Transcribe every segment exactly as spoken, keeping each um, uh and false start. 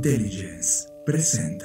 Intelligence presenta.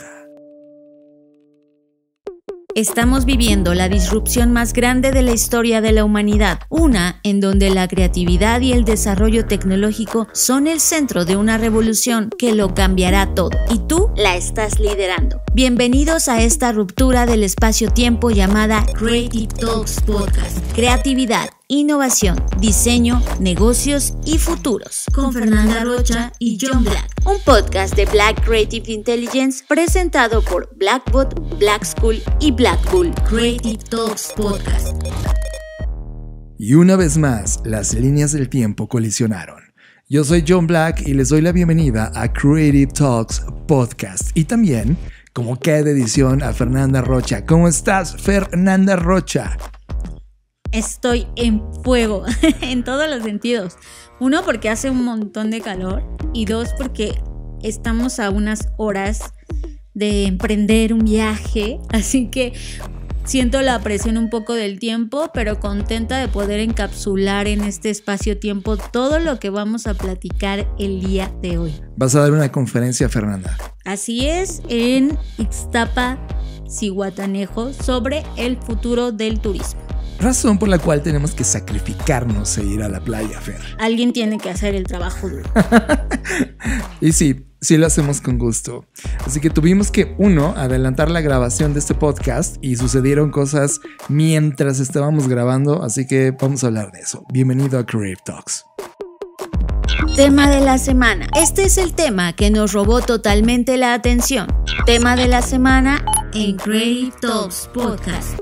Estamos viviendo la disrupción más grande de la historia de la humanidad, una en donde la creatividad y el desarrollo tecnológico son el centro de una revolución que lo cambiará todo, y tú la estás liderando. Bienvenidos a esta ruptura del espacio-tiempo llamada Creative Talks Podcast. Creatividad, innovación, diseño, negocios y futuros. Con Fernanda Rocha y John Black. Un podcast de Black Creative Intelligence presentado por Blackbot, Black School y Black Bull. Creative Talks Podcast. Y una vez más, las líneas del tiempo colisionaron. Yo soy John Black y les doy la bienvenida a Creative Talks Podcast. Y también, como cada edición, a Fernanda Rocha. ¿Cómo estás, Fernanda Rocha? Estoy en fuego, en todos los sentidos. Uno, porque hace un montón de calor. Y dos, porque estamos a unas horas de emprender un viaje. Así que siento la presión un poco del tiempo, pero contenta de poder encapsular en este espacio-tiempo todo lo que vamos a platicar el día de hoy. ¿Vas a dar una conferencia, Fernanda? Así es, en Ixtapa, Zihuatanejo, sobre el futuro del turismo. Razón por la cual tenemos que sacrificarnos e ir a la playa, Fer. Alguien tiene que hacer el trabajo duro. Y sí, sí lo hacemos con gusto. Así que tuvimos que, uno, adelantar la grabación de este podcast y sucedieron cosas mientras estábamos grabando, así que vamos a hablar de eso. Bienvenido a Creative Talks. Tema de la semana. Este es el tema que nos robó totalmente la atención. Tema de la semana en Creative Talks Podcast.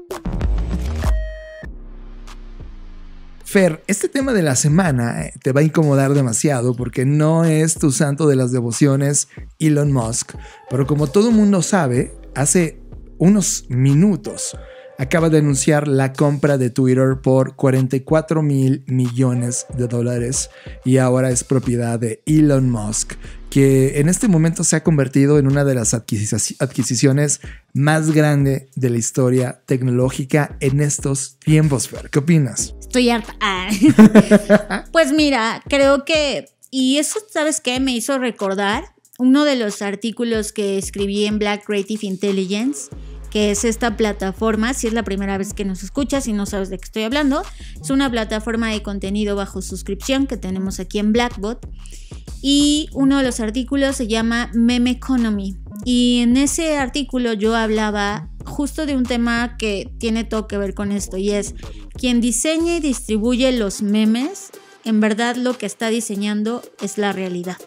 Fer, este tema de la semana te va a incomodar demasiado porque no es tu santo de las devociones, Elon Musk, pero como todo mundo sabe, hace unos minutos acaba de anunciar la compra de Twitter por cuarenta y cuatro mil millones de dólares y ahora es propiedad de Elon Musk, que en este momento se ha convertido en una de las adquisic- adquisiciones más grandes de la historia tecnológica en estos tiempos, Fer. ¿Qué opinas? Estoy harta. Ah. Pues mira, creo que, y eso, ¿sabes qué? Me hizo recordar uno de los artículos que escribí en Black Creative Intelligence, que es esta plataforma. Si es la primera vez que nos escuchas y no sabes de qué estoy hablando, es una plataforma de contenido bajo suscripción que tenemos aquí en Blackbot. Y uno de los artículos se llama Meme Economy. Y en ese artículo yo hablaba justo de un tema que tiene todo que ver con esto, y es: quien diseña y distribuye los memes, en verdad lo que está diseñando es la realidad.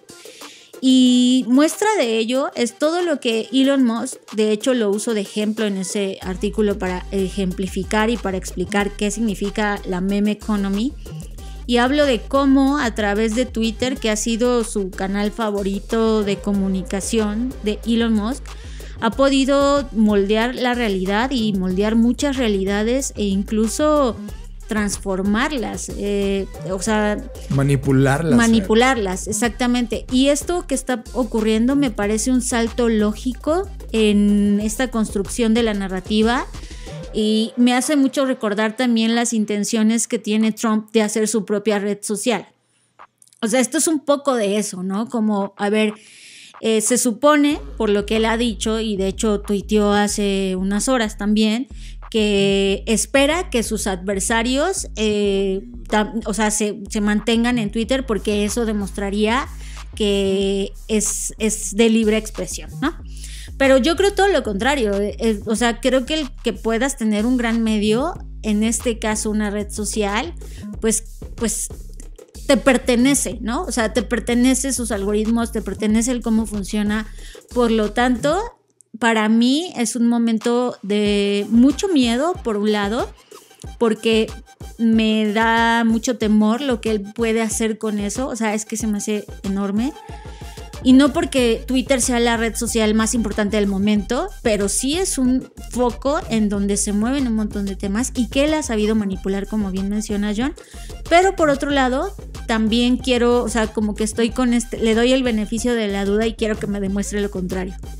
Y muestra de ello es todo lo que Elon Musk, de hecho lo uso de ejemplo en ese artículo para ejemplificar y para explicar qué significa la meme economy. Y hablo de cómo a través de Twitter, que ha sido su canal favorito de comunicación de Elon Musk, ha podido moldear la realidad y moldear muchas realidades e incluso transformarlas, eh, o sea, manipularlas. Manipularlas, exactamente. Y esto que está ocurriendo me parece un salto lógico en esta construcción de la narrativa y me hace mucho recordar también las intenciones que tiene Trump de hacer su propia red social. O sea, esto es un poco de eso, ¿no? Como, a ver, eh, se supone, por lo que él ha dicho, y de hecho tuiteó hace unas horas también, que espera que sus adversarios eh, tam, o sea, se, se mantengan en Twitter, porque eso demostraría que es, es de libre expresión, ¿no? Pero yo creo todo lo contrario. Eh, o sea, creo que el que puedas tener un gran medio, en este caso una red social, pues, pues te pertenece, ¿no? O sea, te pertenece sus algoritmos, te pertenece el cómo funciona. Por lo tanto, para mí es un momento de mucho miedo, por un lado, porque me da mucho temor lo que él puede hacer con eso. O sea, es que se me hace enorme. Y no porque Twitter sea la red social más importante del momento, pero sí es un foco en donde se mueven un montón de temas y que él ha sabido manipular, como bien menciona John. Pero por otro lado, también quiero, o sea, como que estoy con este, le doy el beneficio de la duda y quiero que me demuestre lo contrario.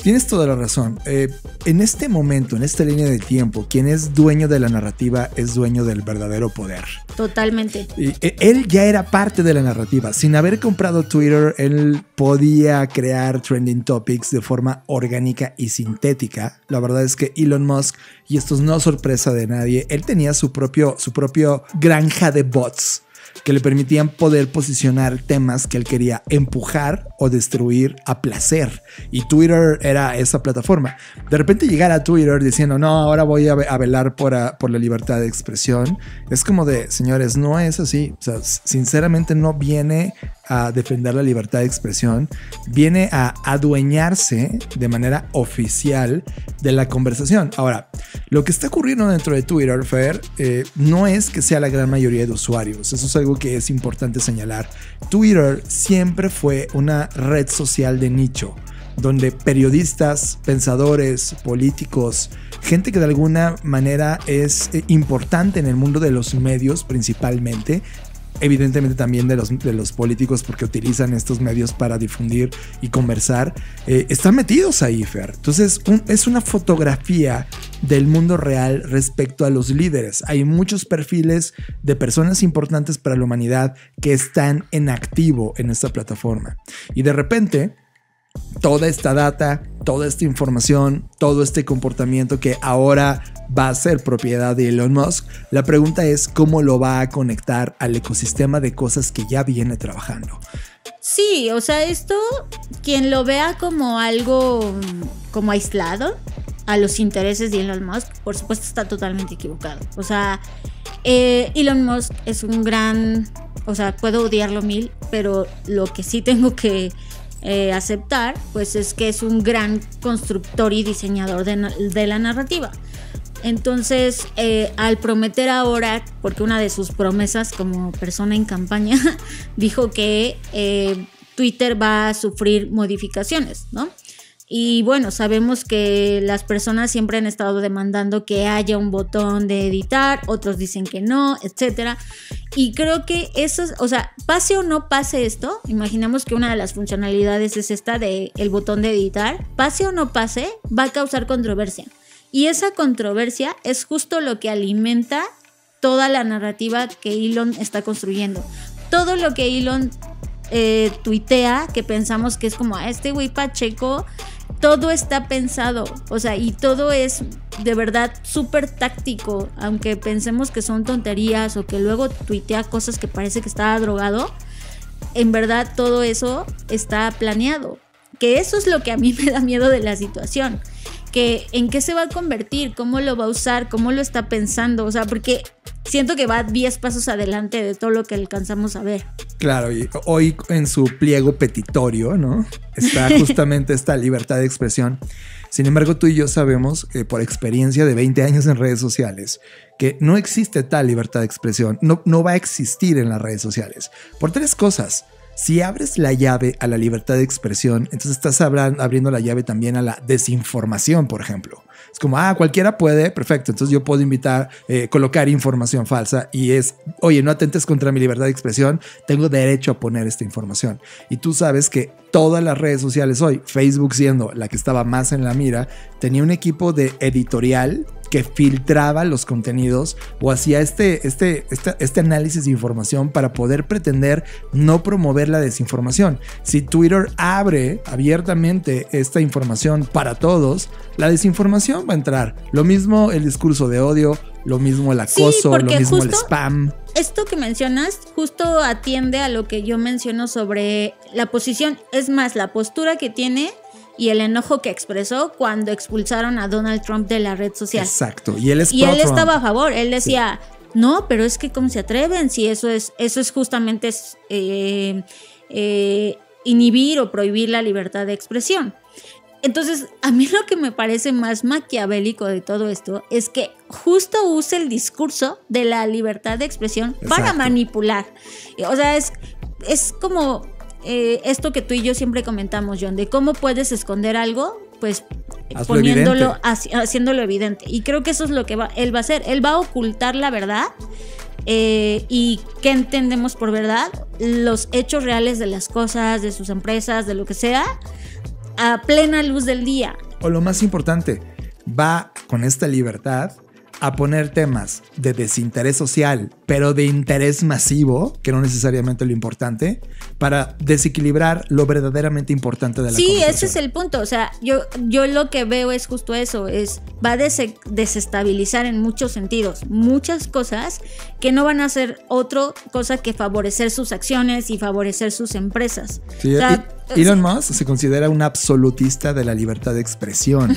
Tienes toda la razón. Eh, en este momento, en esta línea de tiempo, quien es dueño de la narrativa es dueño del verdadero poder. Totalmente. Y, eh, él ya era parte de la narrativa. Sin haber comprado Twitter, él podía crear trending topics de forma orgánica y sintética. La verdad es que Elon Musk, y esto es no sorpresa de nadie, él tenía su propio, su propio granja de bots que le permitían poder posicionar temas que él quería empujar o destruir a placer. Y Twitter era esa plataforma. De repente llegar a Twitter diciendo, no, ahora voy a, a velar por, a, por la libertad de expresión. Es como de, señores, no es así. O sea, sinceramente no viene a defender la libertad de expresión. Viene a adueñarse de manera oficial de la conversación. Ahora, lo que está ocurriendo dentro de Twitter, Fer, eh, no es que sea la gran mayoría de usuarios. Eso es algo que es importante señalar. Twitter siempre fue una red social de nicho, donde periodistas, pensadores, políticos, gente que de alguna manera es importante en el mundo de los medios principalmente, evidentemente también de los, de los políticos, porque utilizan estos medios para difundir y conversar, eh, están metidos ahí, Fer. Entonces un, es una fotografía del mundo real respecto a los líderes. Hay muchos perfiles de personas importantes para la humanidad que están en activo en esta plataforma. Y de repente, toda esta data, toda esta información, todo este comportamiento que ahora va a ser propiedad de Elon Musk, la pregunta es cómo lo va a conectar al ecosistema de cosas que ya viene trabajando. Sí, o sea, esto, quien lo vea como algo como aislado a los intereses de Elon Musk, por supuesto está totalmente equivocado. O sea, eh, Elon Musk es un gran, o sea, puedo odiarlo mil, pero lo que sí tengo que Eh, aceptar, pues es que es un gran constructor y diseñador de, de la narrativa. Entonces, eh, al prometer ahora, porque una de sus promesas como persona en campaña, dijo que eh, Twitter va a sufrir modificaciones, ¿no? Y bueno, sabemos que las personas siempre han estado demandando que haya un botón de editar, otros dicen que no, etcétera. Y creo que eso, o sea, pase o no pase esto, imaginamos que una de las funcionalidades es esta de el botón de editar, pase o no pase, va a causar controversia. Y esa controversia es justo lo que alimenta toda la narrativa que Elon está construyendo. Todo lo que Elon eh, tuitea, que pensamos que es como a este güey Pacheco, todo está pensado, o sea, y todo es de verdad súper táctico, aunque pensemos que son tonterías o que luego tuitea cosas que parece que está drogado, en verdad todo eso está planeado, que eso es lo que a mí me da miedo de la situación, que en qué se va a convertir, cómo lo va a usar, cómo lo está pensando, o sea, porque siento que va diez pasos adelante de todo lo que alcanzamos a ver. Claro, y hoy en su pliego petitorio, ¿no? Está justamente esta libertad de expresión. Sin embargo, tú y yo sabemos, eh, por experiencia de veinte años en redes sociales, que no existe tal libertad de expresión, no, no va a existir en las redes sociales. Por tres cosas. Si abres la llave a la libertad de expresión, entonces estás abriendo la llave también a la desinformación, por ejemplo. Es como, ah, cualquiera puede, perfecto, entonces yo puedo invitar, eh, colocar información falsa y es, oye, no atentes contra mi libertad de expresión, tengo derecho a poner esta información. Y tú sabes que todas las redes sociales hoy, Facebook siendo la que estaba más en la mira, tenía un equipo de editorial que filtraba los contenidos o hacía este, este, este, este análisis de información para poder pretender no promover la desinformación. Si Twitter abre abiertamente esta información para todos, la desinformación va a entrar. Lo mismo el discurso de odio, lo mismo el acoso, sí, lo mismo el spam. Esto que mencionas justo atiende a lo que yo menciono sobre la posición, es más, la postura que tiene y el enojo que expresó cuando expulsaron a Donald Trump de la red social. Exacto, y él es Y él Trump. Estaba a favor, él decía, sí. No, pero es que cómo se atreven si eso es, eso es justamente eh, eh, inhibir o prohibir la libertad de expresión. Entonces, a mí lo que me parece más maquiavélico de todo esto es que justo use el discurso de la libertad de expresión Exacto. para manipular. O sea, es, es como eh, esto que tú y yo siempre comentamos, John, de cómo puedes esconder algo, pues Hazlo poniéndolo, haci- haciéndolo evidente. Y creo que eso es lo que va, él va a hacer. Él va a ocultar la verdad. Eh, y qué entendemos por verdad, los hechos reales de las cosas, de sus empresas, de lo que sea. a plena luz del día. O lo más importante, va con esta libertad a poner temas de desinterés social, pero de interés masivo, que no necesariamente lo importante, para desequilibrar lo verdaderamente importante de la sí, conversación. Sí, ese es el punto. O sea, yo, yo lo que veo es justo eso, es va a des- desestabilizar en muchos sentidos, muchas cosas que no van a hacer otra cosa que favorecer sus acciones y favorecer sus empresas. Sí, o sea, y, Elon Musk se considera un absolutista de la libertad de expresión.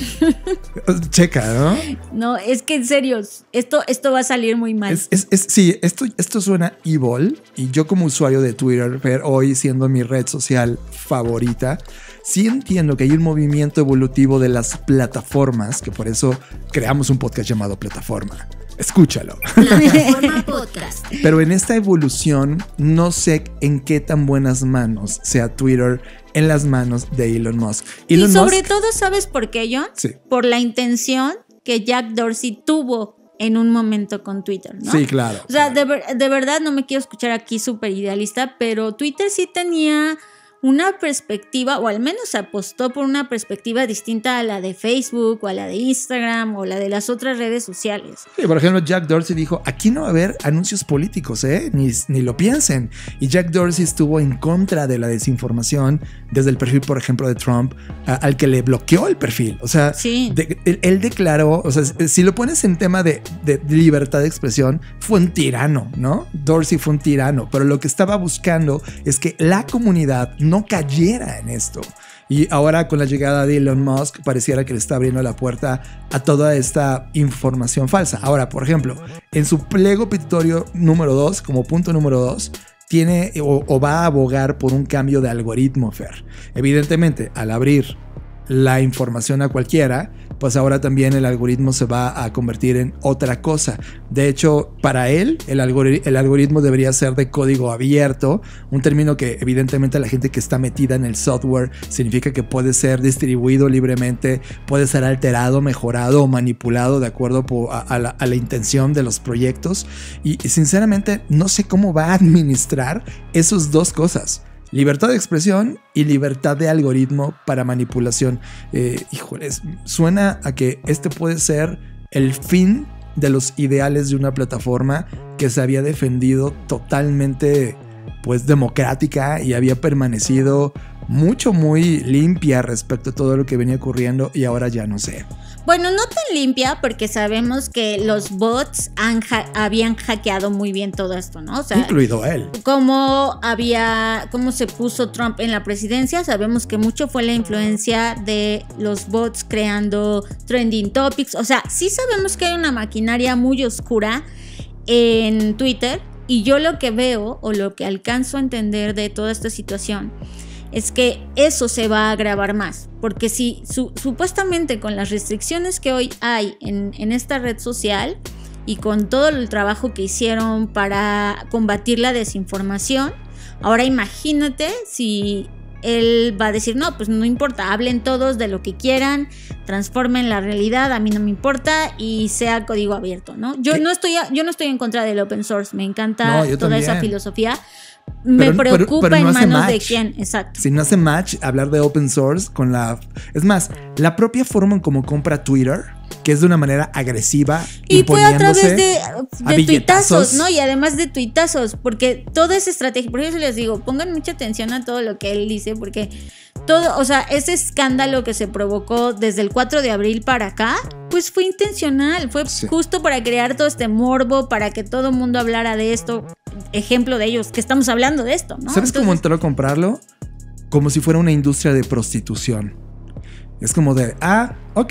Checa, ¿no? No, es que en serio, esto, esto va a salir muy mal. Es, es, es, sí, esto, esto suena evil. Y yo como usuario de Twitter, pero hoy siendo mi red social favorita, sí entiendo que hay un movimiento evolutivo de las plataformas, que por eso creamos un podcast llamado Plataforma. Escúchalo. Plataforma Podcast. Pero en esta evolución no sé en qué tan buenas manos sea Twitter en las manos de Elon Musk. Elon y sobre Musk, todo, ¿sabes por qué, John? Sí. Por la intención que Jack Dorsey tuvo en un momento con Twitter, ¿no? Sí, claro. O sea, claro. de, ver, de verdad no me quiero escuchar aquí súper idealista, pero Twitter sí tenía una perspectiva, o al menos apostó por una perspectiva distinta a la de Facebook o a la de Instagram o la de las otras redes sociales. Sí, por ejemplo, Jack Dorsey dijo, aquí no va a haber anuncios políticos, ¿eh? Ni, ni lo piensen. Y Jack Dorsey estuvo en contra de la desinformación desde el perfil, por ejemplo, de Trump, a, al que le bloqueó el perfil. O sea, sí. de, él, él declaró, o sea, si lo pones en tema de, de libertad de expresión, fue un tirano, ¿no? Dorsey fue un tirano, pero lo que estaba buscando es que la comunidad no cayera en esto. Y ahora con la llegada de Elon Musk pareciera que le está abriendo la puerta a toda esta información falsa. Ahora, por ejemplo, en su pliego petitorio número dos, como punto número dos, tiene o, o va a abogar por un cambio de algoritmo, Fer. Evidentemente, al abrir la información a cualquiera, pues ahora también el algoritmo se va a convertir en otra cosa. De hecho, para él, el, algori- el algoritmo debería ser de código abierto, un término que evidentemente la gente que está metida en el software significa que puede ser distribuido libremente, puede ser alterado, mejorado o manipulado de acuerdo po- a, a, la, a la intención de los proyectos. Y, y sinceramente no sé cómo va a administrar esas dos cosas. Libertad de expresión y libertad de algoritmo para manipulación. Eh, híjoles, suena a que este puede ser el fin de los ideales de una plataforma que se había defendido totalmente, pues, democrática y había permanecido mucho, muy limpia respecto a todo lo que venía ocurriendo y ahora ya no sé. Bueno, no tan limpia porque sabemos que los bots han ha- habían hackeado muy bien todo esto, ¿no? O sea, incluido él. Cómo había, cómo se puso Trump en la presidencia, sabemos que mucho fue la influencia de los bots creando trending topics. O sea, sí sabemos que hay una maquinaria muy oscura en Twitter y yo lo que veo o lo que alcanzo a entender de toda esta situación es que eso se va a agravar más, porque si su, supuestamente con las restricciones que hoy hay en, en esta red social y con todo el trabajo que hicieron para combatir la desinformación, ahora imagínate si él va a decir, no, pues no importa, hablen todos de lo que quieran, transformen la realidad, a mí no me importa y sea código abierto, ¿no? Yo, no estoy, yo no estoy en contra del open source, me encanta no, toda también. esa filosofía. Me pero, preocupa pero, pero no en manos match. de quién, exacto. Si no hace match hablar de open source con la... Es más, la propia forma en cómo compra Twitter, que es de una manera agresiva, y fue a través de, de tuitazos, ¿no? Y además de tuitazos, porque toda esa estrategia, por eso les digo, pongan mucha atención a todo lo que él dice, porque todo, o sea, ese escándalo que se provocó desde el cuatro de abril para acá, pues fue intencional, fue sí. justo para crear todo este morbo, para que todo el mundo hablara de esto. Ejemplo de ellos, que estamos hablando de esto, ¿no? ¿Sabes Entonces, cómo entró a comprarlo? Como si fuera una industria de prostitución. Es como de, ah, ok,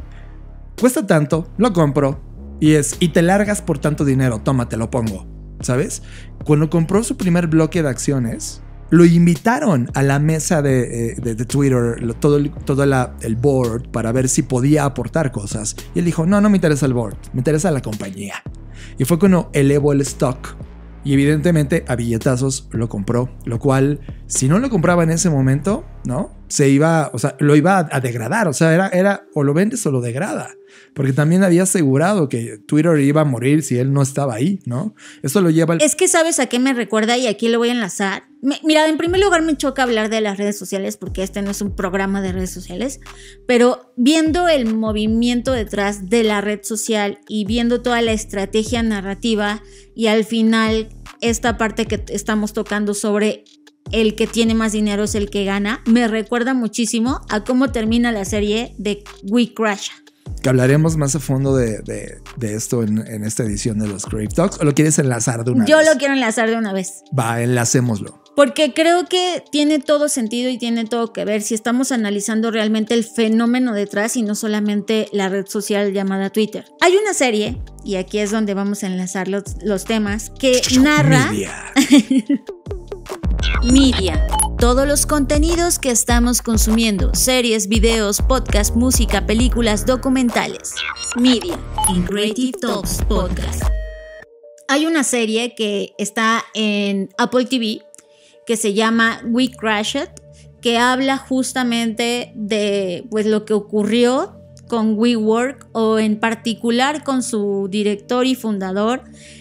cuesta tanto, lo compro. Y es, y te largas por tanto dinero, toma, te lo pongo, ¿sabes? Cuando compró su primer bloque de acciones, lo invitaron a la mesa de, de, de Twitter, todo, el, todo la, el board, para ver si podía aportar cosas. Y él dijo, no, no me interesa el board, me interesa la compañía. Y fue cuando elevó el stock. Y evidentemente a billetazos lo compró, lo cual, si no lo compraba en ese momento, ¿no? se iba, o sea, lo iba a, a degradar. O sea, era, era o lo vendes o lo degrada. Porque también había asegurado que Twitter iba a morir si él no estaba ahí, ¿no? Eso lo lleva... El... Es que ¿sabes a qué me recuerda? Y aquí lo voy a enlazar. Me, mira, en primer lugar me choca hablar de las redes sociales porque este no es un programa de redes sociales, pero viendo el movimiento detrás de la red social y viendo toda la estrategia narrativa y al final esta parte que estamos tocando sobre el que tiene más dinero es el que gana, me recuerda muchísimo a cómo termina la serie de We Crash. Que hablaremos más a fondo de, de, de esto en, en esta edición de los Crave Talks. ¿O lo quieres enlazar de una Yo vez? Yo lo quiero enlazar de una vez. Va, enlacémoslo. Porque creo que tiene todo sentido y tiene todo que ver si estamos analizando realmente el fenómeno detrás y no solamente la red social llamada Twitter. Hay una serie, y aquí es donde vamos a enlazar los, los temas, que narra... Media. Media. Todos los contenidos que estamos consumiendo, series, videos, podcasts, música, películas, documentales. Media en Creative Talks Podcast. Hay una serie que está en Apple T V que se llama We Crashed, que habla justamente de pues, lo que ocurrió con WeWork o en particular con su director y fundador.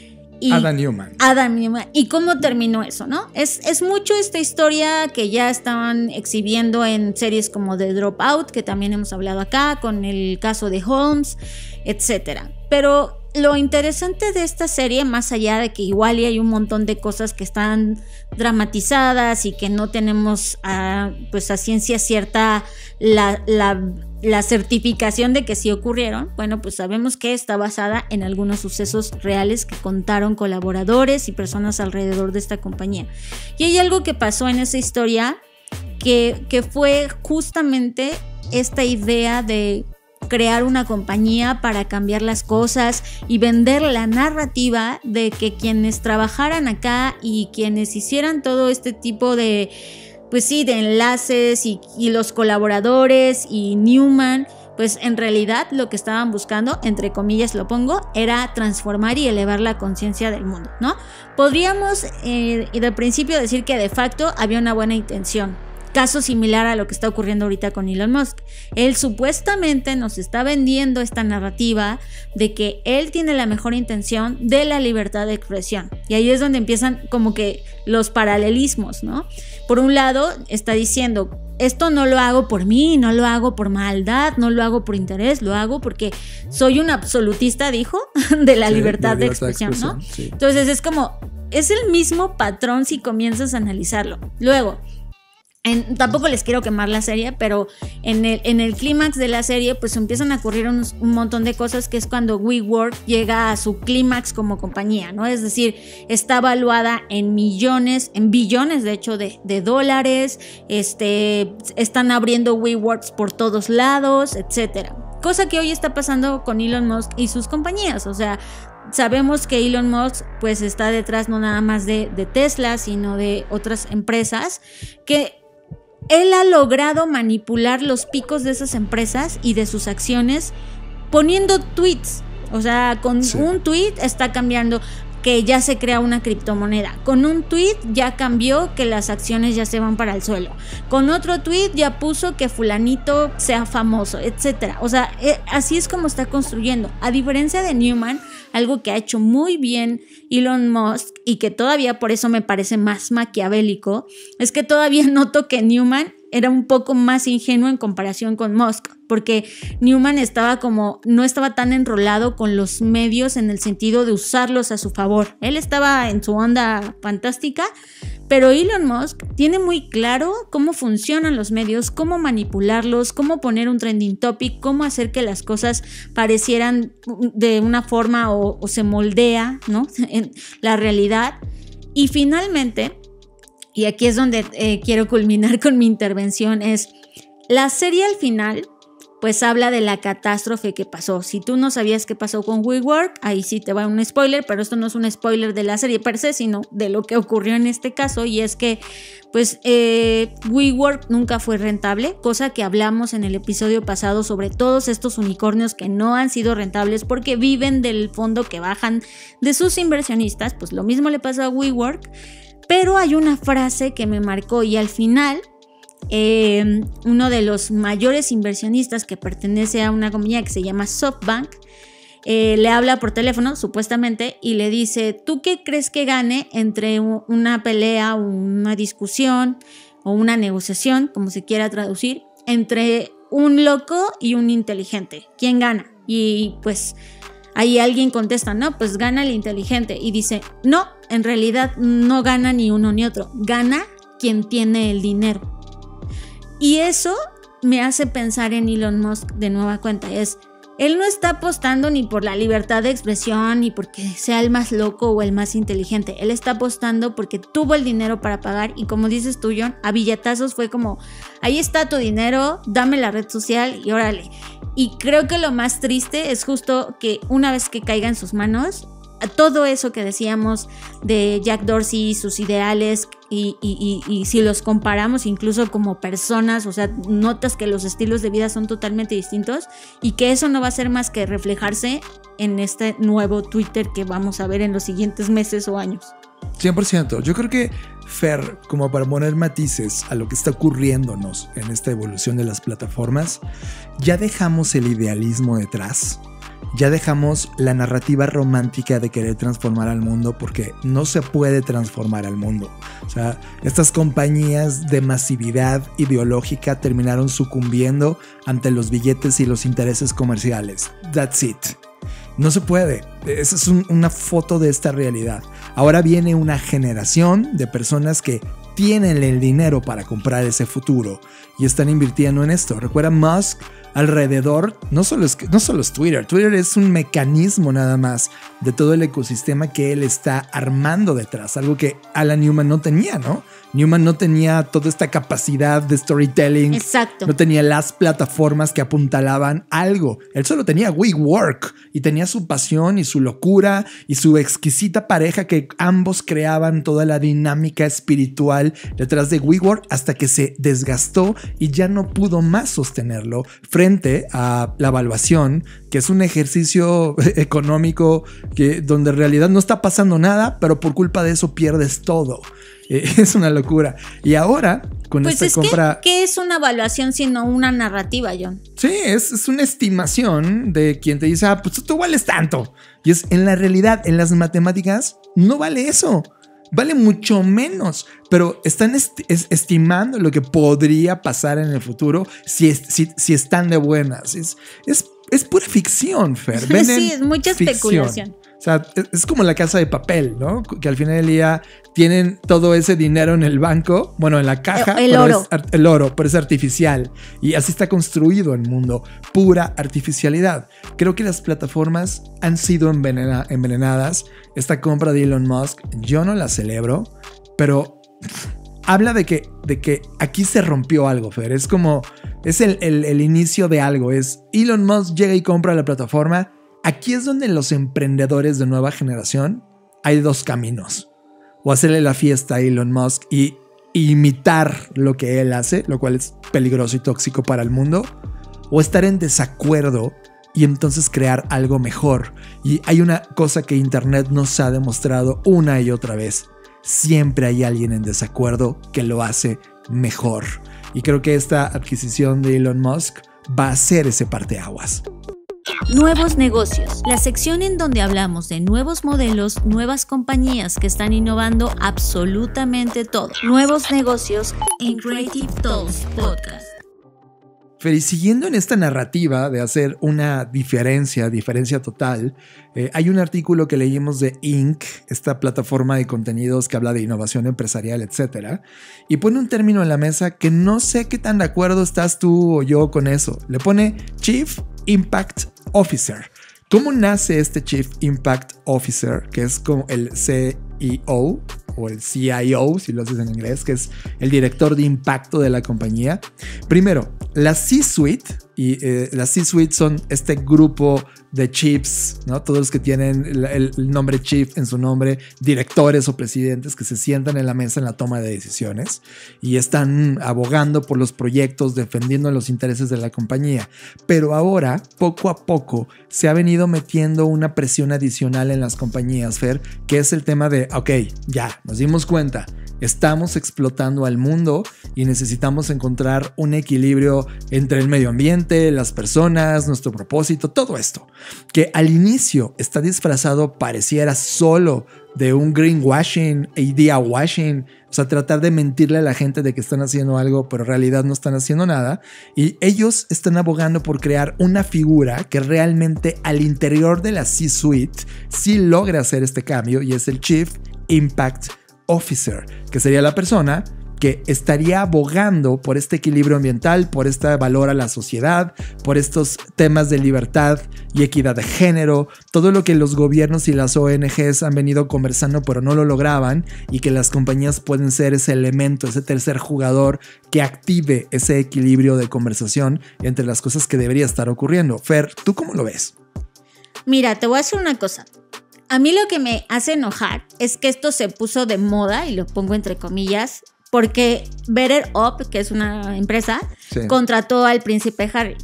Y Adam Neumann. Adam Neumann. ¿Y cómo terminó eso, no? Es, es mucho esta historia que ya estaban exhibiendo en series como The Dropout, que también hemos hablado acá, con el caso de Holmes, etcétera. Pero lo interesante de esta serie, más allá de que igual hay un montón de cosas que están dramatizadas y que no tenemos a, pues a ciencia cierta la, la, la certificación de que sí ocurrieron, bueno, pues sabemos que está basada en algunos sucesos reales que contaron colaboradores y personas alrededor de esta compañía. Y hay algo que pasó en esa historia que, que fue justamente esta idea de crear una compañía para cambiar las cosas y vender la narrativa de que quienes trabajaran acá y quienes hicieran todo este tipo de, pues sí, de enlaces y, y los colaboradores y Neumann, pues en realidad lo que estaban buscando, entre comillas lo pongo, era transformar y elevar la conciencia del mundo, ¿no? Podríamos eh, de principio decir que de facto había una buena intención. Caso similar a lo que está ocurriendo ahorita con Elon Musk. Él supuestamente nos está vendiendo esta narrativa de que él tiene la mejor intención de la libertad de expresión. Y ahí es donde empiezan como que los paralelismos, ¿no? Por un lado, está diciendo, esto no lo hago por mí, no lo hago por maldad, no lo hago por interés, lo hago porque soy un absolutista, dijo, de la sí, libertad de, de expresión, expresión, ¿no? Sí. Entonces es como, es el mismo patrón si comienzas a analizarlo. Luego, En, tampoco les quiero quemar la serie, pero en el, en el clímax de la serie pues empiezan a ocurrir unos, un montón de cosas, que es cuando WeWork llega a su clímax como compañía, ¿no? Es decir, está evaluada en millones, en billones de hecho de, de dólares, este, están abriendo WeWorks por todos lados, etcétera. Cosa que hoy está pasando con Elon Musk y sus compañías, o sea, sabemos que Elon Musk pues está detrás no nada más de, de Tesla, sino de otras empresas que él ha logrado manipular los picos de esas empresas y de sus acciones poniendo tweets. O sea, con sí. un tweet está cambiando que ya se crea una criptomoneda. Con un tweet ya cambió que las acciones ya se van para el suelo. Con otro tweet ya puso que fulanito sea famoso, etcétera. O sea, eh, así es como está construyendo. A diferencia de Neumann, algo que ha hecho muy bien Elon Musk y que todavía por eso me parece más maquiavélico, es que todavía noto que Neumann era un poco más ingenuo en comparación con Musk, porque Neumann estaba como, no estaba tan enrolado con los medios en el sentido de usarlos a su favor. Él estaba en su onda fantástica, pero Elon Musk tiene muy claro cómo funcionan los medios, cómo manipularlos, cómo poner un trending topic, cómo hacer que las cosas parecieran de una forma o, o se moldea, ¿no? en la realidad. Y finalmente, y aquí es donde eh, quiero culminar con mi intervención, es la serie al final pues habla de la catástrofe que pasó. Si tú no sabías qué pasó con WeWork, ahí sí te va un spoiler, pero esto no es un spoiler de la serie per se, sino de lo que ocurrió en este caso, y es que pues eh, WeWork nunca fue rentable, cosa que hablamos en el episodio pasado sobre todos estos unicornios que no han sido rentables porque viven del fondo que bajan de sus inversionistas. Pues lo mismo le pasó a WeWork. Pero hay una frase que me marcó y al final eh, uno de los mayores inversionistas que pertenece a una compañía que se llama SoftBank, eh, le habla por teléfono, supuestamente, y le dice, ¿tú qué crees que gane entre una pelea, una discusión o una negociación, como se quiera traducir, entre un loco y un inteligente? ¿Quién gana? Y pues ahí alguien contesta, no, pues gana el inteligente. Y dice, no, en realidad no gana ni uno ni otro, gana quien tiene el dinero. Y eso me hace pensar en Elon Musk de nueva cuenta. Es, él no está apostando ni por la libertad de expresión, ni porque sea el más loco o el más inteligente. Él está apostando porque tuvo el dinero para pagar. Y como dices tú, John, a billetazos fue como, ahí está tu dinero, dame la red social y órale. Y creo que lo más triste es justo que una vez que caiga en sus manos, todo eso que decíamos de Jack Dorsey y sus ideales, y, y, y, y si los comparamos incluso como personas, o sea, notas que los estilos de vida son totalmente distintos y que eso no va a ser más que reflejarse en este nuevo Twitter que vamos a ver en los siguientes meses o años. cien por ciento. Yo creo que, Fer, como para poner matices a lo que está ocurriéndonos en esta evolución de las plataformas, ya dejamos el idealismo detrás. Ya dejamos la narrativa romántica de querer transformar al mundo, porque no se puede transformar al mundo. O sea, estas compañías de masividad ideológica terminaron sucumbiendo ante los billetes y los intereses comerciales. That's it. No se puede. Esa es un, una foto de esta realidad. Ahora viene una generación de personas que tienen el dinero para comprar ese futuro y están invirtiendo en esto. Recuerda, Musk alrededor, no solo, es, no solo es Twitter, Twitter es un mecanismo nada más de todo el ecosistema que él está armando detrás, algo que Alan Newman no tenía, ¿no? Newman no tenía toda esta capacidad de storytelling. Exacto. No tenía las plataformas que apuntalaban algo. Él solo tenía WeWork y tenía su pasión y su locura y su exquisita pareja que ambos creaban toda la dinámica espiritual detrás de WeWork hasta que se desgastó y ya no pudo más sostenerlo frente a la evaluación, que es un ejercicio económico que, donde en realidad no está pasando nada, pero por culpa de eso pierdes todo. Es una locura. Y ahora, con pues esta es compra... Que, ¿qué es una evaluación sino una narrativa, John? Sí, es, es una estimación de quien te dice, ah, pues tú vales tanto. Y es en la realidad, en las matemáticas, no vale eso. Vale mucho menos. Pero están est es estimando lo que podría pasar en el futuro si, es, si, si están de buenas. Es, es, es pura ficción, Fer. Sí, es mucha ficción. Especulación. O sea, es como la Casa de Papel, ¿no? Que al final del día tienen todo ese dinero en el banco, bueno, en la caja. El, el pero oro. Es, el oro, pero es artificial. Y así está construido el mundo. Pura artificialidad. Creo que las plataformas han sido envenena, envenenadas. Esta compra de Elon Musk, yo no la celebro, pero habla de que, de que aquí se rompió algo, Fer. Es como, es el, el, el inicio de algo. Es Elon Musk llega y compra la plataforma. Aquí es donde los emprendedores de nueva generación hay dos caminos. O hacerle la fiesta a Elon Musk y, y imitar lo que él hace, lo cual es peligroso y tóxico para el mundo. O estar en desacuerdo y entonces crear algo mejor. Y hay una cosa que Internet nos ha demostrado una y otra vez. Siempre hay alguien en desacuerdo que lo hace mejor. Y creo que esta adquisición de Elon Musk va a ser ese parteaguas. Nuevos negocios, la sección en donde hablamos de nuevos modelos, nuevas compañías que están innovando absolutamente todo. Nuevos negocios en Creative Talks Podcast. Pero siguiendo en esta narrativa de hacer una diferencia, diferencia total, eh, hay un artículo que leímos de Inc, esta plataforma de contenidos que habla de innovación empresarial, etcétera, y pone un término en la mesa que no sé qué tan de acuerdo estás tú o yo con eso. Le pone Chief Impact Officer. ¿Cómo nace este Chief Impact Officer? Que es como el C E O o el C I O, si lo haces en inglés, que es el director de impacto de la compañía. Primero, la C-Suite y eh, la C-Suite son este grupo de chiefs, ¿no? Todos los que tienen el, el, el nombre chief en su nombre, directores o presidentes que se sientan en la mesa en la toma de decisiones y están abogando por los proyectos, defendiendo los intereses de la compañía. Pero ahora, poco a poco, se ha venido metiendo una presión adicional en las compañías, Fer, que es el tema de, ok, ya, nos dimos cuenta, estamos explotando al mundo y necesitamos encontrar un equilibrio entre el medio ambiente, las personas, nuestro propósito, todo esto. Que al inicio está disfrazado, pareciera solo de un greenwashing, idea washing, o sea, tratar de mentirle a la gente de que están haciendo algo, pero en realidad no están haciendo nada. Y ellos están abogando por crear una figura que realmente al interior de la C-Suite sí logra hacer este cambio, y es el Chief Impact Officer, que sería la persona que estaría abogando por este equilibrio ambiental, por este valor a la sociedad, por estos temas de libertad y equidad de género, todo lo que los gobiernos y las O N Ges han venido conversando pero no lo lograban, y que las compañías pueden ser ese elemento, ese tercer jugador que active ese equilibrio de conversación entre las cosas que debería estar ocurriendo. Fer, ¿tú cómo lo ves? Mira, te voy a decir una cosa. A mí lo que me hace enojar es que esto se puso de moda, y lo pongo entre comillas, porque Better Up, que es una empresa, sí, contrató al príncipe Harry.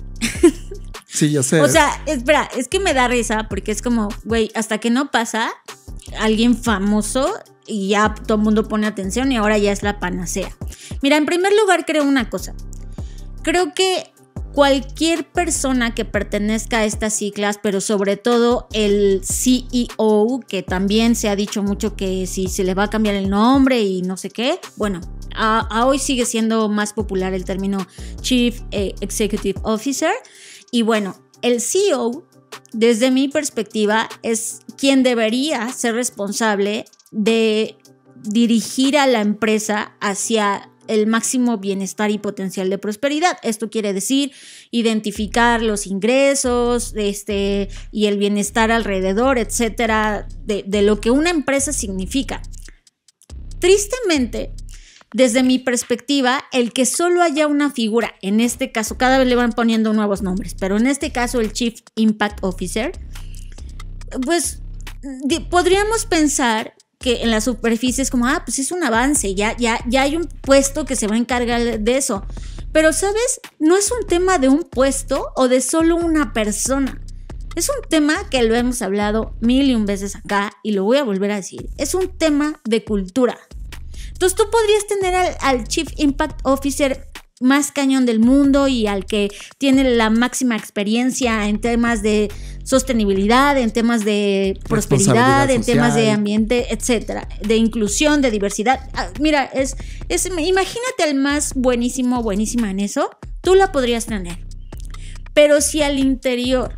Sí, yo sé. O sea, espera, es que me da risa porque es como, güey, hasta que no pasa alguien famoso y ya todo el mundo pone atención y ahora ya es la panacea. Mira, en primer lugar creo una cosa. Creo que cualquier persona que pertenezca a estas siglas, pero sobre todo el C E O, que también se ha dicho mucho que si se le va a cambiar el nombre y no sé qué, bueno, a, a hoy sigue siendo más popular el término Chief Executive Officer. Y bueno, el C E O, desde mi perspectiva, es quien debería ser responsable de dirigir a la empresa hacia el máximo bienestar y potencial de prosperidad. Esto quiere decir identificar los ingresos este, y el bienestar alrededor, etcétera, de, de lo que una empresa significa. Tristemente, desde mi perspectiva, el que solo haya una figura, en este caso, cada vez le van poniendo nuevos nombres, pero en este caso el Chief Impact Officer, pues podríamos pensar que en la superficie es como, ah, pues es un avance, ya, ya, ya hay un puesto que se va a encargar de eso. Pero, ¿sabes? No es un tema de un puesto o de solo una persona. Es un tema que lo hemos hablado mil y un veces acá y lo voy a volver a decir. Es un tema de cultura. Entonces tú podrías tener al, al Chief Impact Officer más cañón del mundo y al que tiene la máxima experiencia en temas de sostenibilidad, en temas de prosperidad, en temas de ambiente, etcétera, de inclusión, de diversidad. Ah, mira, es, es, imagínate al más buenísimo, buenísima en eso, tú la podrías tener. Pero si al interior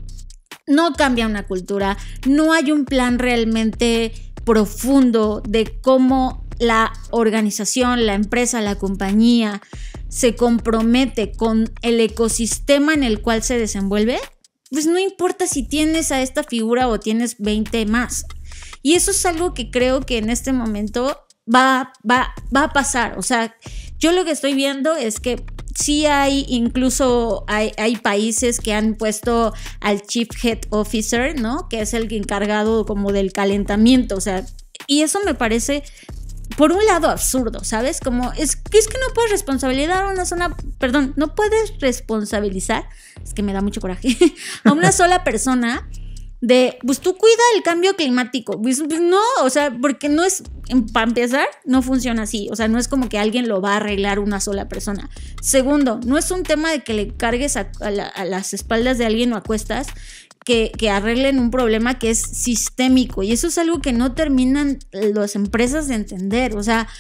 no cambia una cultura, no hay un plan realmente profundo de cómo la organización, la empresa, la compañía se compromete con el ecosistema en el cual se desenvuelve, pues no importa si tienes a esta figura o tienes veinte más. Y eso es algo que creo que en este momento va, va, va a pasar. O sea, yo lo que estoy viendo es que sí hay, incluso hay, hay países que han puesto al Chief Head Officer, ¿no? Que es el encargado como del calentamiento. O sea, y eso me parece, por un lado, absurdo, ¿sabes? Como es, es que no puedes responsabilizar a una sola, perdón, no puedes responsabilizar, es que me da mucho coraje, a una sola persona de, pues tú cuida el cambio climático. Pues, pues no, o sea, porque no es, para empezar, no funciona así. O sea, no es como que alguien lo va a arreglar una sola persona. Segundo, no es un tema de que le cargues a, a, la, a las espaldas de alguien o a cuestas que, que arreglen un problema que es sistémico. Y eso es algo que no terminan las empresas de entender. O sea,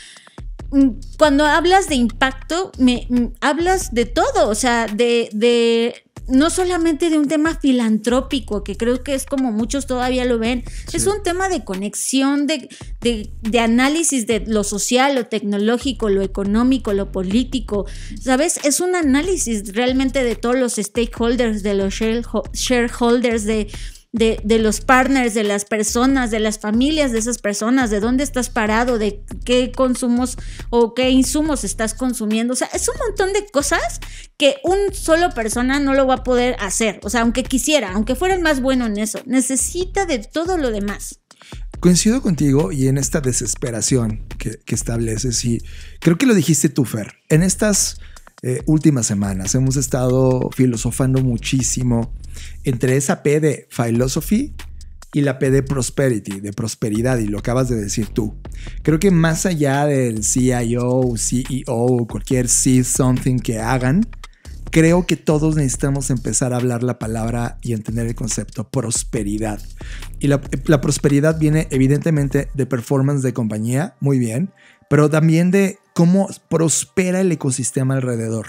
cuando hablas de impacto, me, me hablas de todo. O sea, de... de no solamente de un tema filantrópico, que creo que es como muchos todavía lo ven, sí. Es un tema de conexión, de, de, de análisis de lo social, lo tecnológico, lo económico, lo político, ¿sabes? Es un análisis realmente de todos los stakeholders, de los shareholders, de, de, de los partners, de las personas, de las familias de esas personas, de dónde estás parado, de qué consumos o qué insumos estás consumiendo. O sea, es un montón de cosas que un solo persona no lo va a poder hacer. O sea, aunque quisiera, aunque fuera el más bueno en eso, necesita de todo lo demás. Coincido contigo y en esta desesperación que, que estableces, y creo que lo dijiste tú, Fer. En estas eh, últimas semanas hemos estado filosofando muchísimo entre esa P de philosophy y la P de prosperity, de prosperidad, y lo acabas de decir tú. Creo que más allá del C I O, C E O, cualquier see something que hagan, creo que todos necesitamos empezar a hablar la palabra y entender el concepto prosperidad. Y la, la prosperidad viene evidentemente de performance de compañía, muy bien, pero también de cómo prospera el ecosistema alrededor.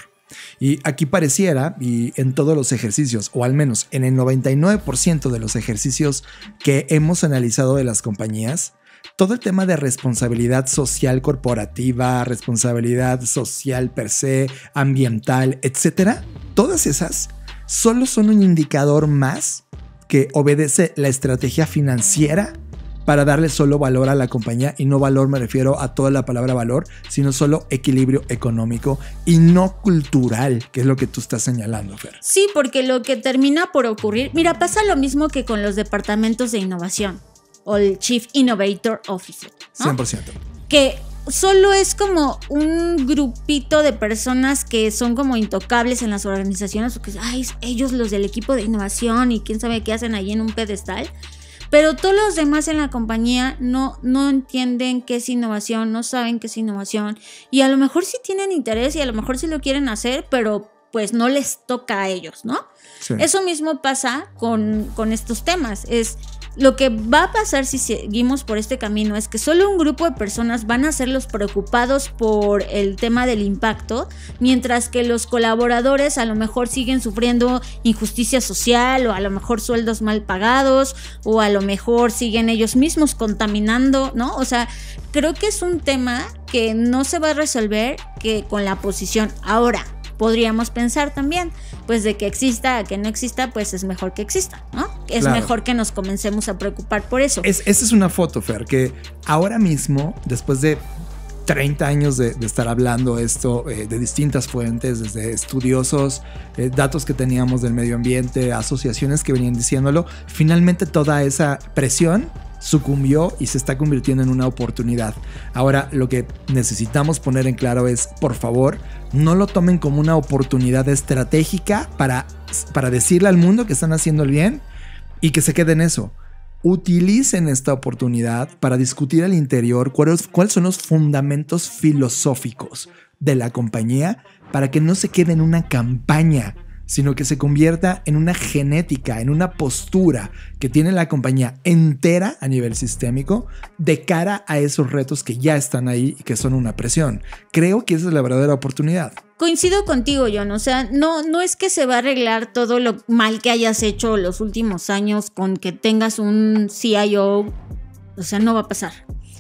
Y aquí pareciera, y en todos los ejercicios, o al menos en el noventa y nueve por ciento de los ejercicios que hemos analizado de las compañías, todo el tema de responsabilidad social corporativa, responsabilidad social per se, ambiental, etcétera, todas esas solo son un indicador más que obedece la estrategia financiera para darle solo valor a la compañía, y no valor me refiero a toda la palabra valor, sino solo equilibrio económico y no cultural, que es lo que tú estás señalando, Fer. Sí, porque lo que termina por ocurrir, mira, pasa lo mismo que con los departamentos de innovación o el Chief Innovator Officer, ¿no? cien por ciento. Que solo es como un grupito de personas que son como intocables en las organizaciones, porque ay, ellos los del equipo de innovación y quién sabe qué hacen ahí en un pedestal. Pero todos los demás en la compañía no, no entienden qué es innovación, no saben qué es innovación, y a lo mejor sí tienen interés y a lo mejor sí lo quieren hacer, pero pues no les toca a ellos, ¿no? Sí. Eso mismo pasa con, con estos temas. Es lo que va a pasar si seguimos por este camino, es que solo un grupo de personas van a ser los preocupados por el tema del impacto, mientras que los colaboradores a lo mejor siguen sufriendo injusticia social, o a lo mejor sueldos mal pagados, o a lo mejor siguen ellos mismos contaminando, ¿no? O sea, creo que es un tema que no se va a resolver que con la posición. Ahora, podríamos pensar también, pues de que exista a que no exista, pues es mejor que exista, ¿no? Es claro. Mejor que nos comencemos a preocupar por eso. Es, esa es una foto, Fer, que ahora mismo, después de treinta años de, de estar hablando esto eh, de distintas fuentes, desde estudiosos, eh, datos que teníamos del medio ambiente, asociaciones que venían diciéndolo, finalmente toda esa presión sucumbió y se está convirtiendo en una oportunidad. Ahora, lo que necesitamos poner en claro es, por favor, no lo tomen como una oportunidad estratégica para, para decirle al mundo que están haciendo el bien y que se quede en eso. Utilicen esta oportunidad para discutir al interior cuáles, cuáles son los fundamentos filosóficos de la compañía, para que no se quede en una campaña, sino que se convierta en una genética, en una postura que tiene la compañía entera a nivel sistémico de cara a esos retos que ya están ahí y que son una presión. Creo que esa es la verdadera oportunidad. Coincido contigo, John. O sea, no, no es que se va a arreglar todo lo mal que hayas hecho los últimos años con que tengas un C I O. O sea, no va a pasar.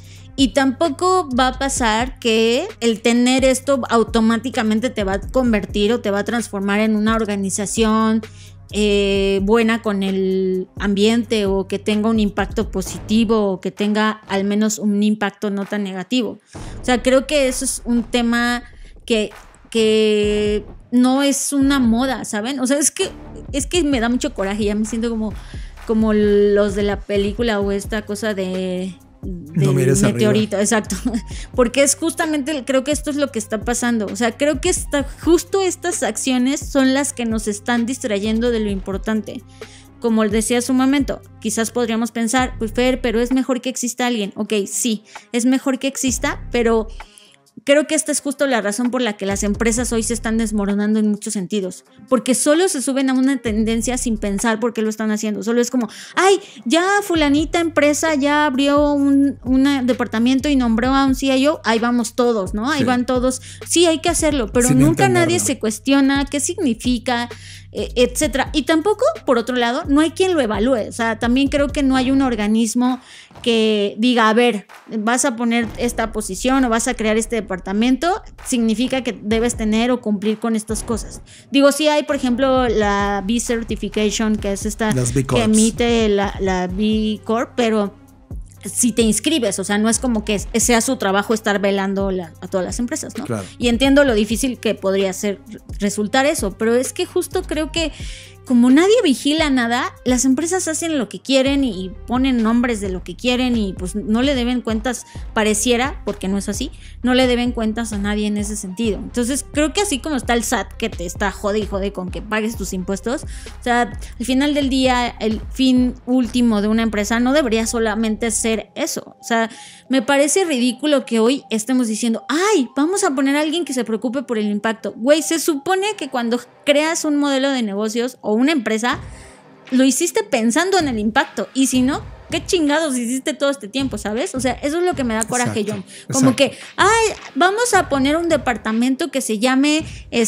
Y tampoco va a pasar que el tener esto automáticamente te va a convertir o te va a transformar en una organización eh, buena con el ambiente, o que tenga un impacto positivo, o que tenga al menos un impacto no tan negativo. O sea, creo que eso es un tema que, que no es una moda, ¿saben? O sea, es que, es que me da mucho coraje. Ya me siento como, como los de la película, o esta cosa de... del no meteorito, arriba. Exacto, porque es justamente, creo que esto es lo que está pasando. O sea, creo que esta, justo estas acciones son las que nos están distrayendo de lo importante. Como decía hace un momento, quizás podríamos pensar, pues Fer, pero es mejor que exista alguien. Ok, sí, es mejor que exista, pero creo que esta es justo la razón por la que las empresas hoy se están desmoronando en muchos sentidos, porque solo se suben a una tendencia sin pensar por qué lo están haciendo. Solo es como, ay, ya fulanita empresa ya abrió un, un departamento y nombró a un C I O, ahí vamos todos, ¿no? Ahí sí. van todos, sí, hay que hacerlo, pero sin nunca nadie se cuestiona qué significa, eh, etcétera. Y tampoco, por otro lado, no hay quien lo evalúe. O sea, también creo que no hay un organismo que diga, a ver, vas a poner esta posición o vas a crear este departamento, significa que debes tener o cumplir con estas cosas. Digo, sí hay, por ejemplo, la B Certification, que es esta que emite la, la B Corp, pero si te inscribes, o sea, no es como que sea su trabajo estar velando la, a todas las empresas, ¿no? Claro. Y entiendo lo difícil que podría ser resultar eso, pero es que justo creo que como nadie vigila nada, las empresas hacen lo que quieren y ponen nombres de lo que quieren y pues no le deben cuentas, pareciera, porque no es así, no le deben cuentas a nadie en ese sentido. Entonces creo que así como está el S A T que te está jode y jode con que pagues tus impuestos, o sea, al final del día el fin último de una empresa no debería solamente ser eso. O sea, me parece ridículo que hoy estemos diciendo, ay, vamos a poner a alguien que se preocupe por el impacto. Güey, se supone que cuando creas un modelo de negocios o una empresa, lo hiciste pensando en el impacto, y si no, ¿qué chingados hiciste todo este tiempo, sabes? O sea, eso es lo que me da coraje, exacto, John. Como exacto. que, ay, vamos a poner un departamento que se llame,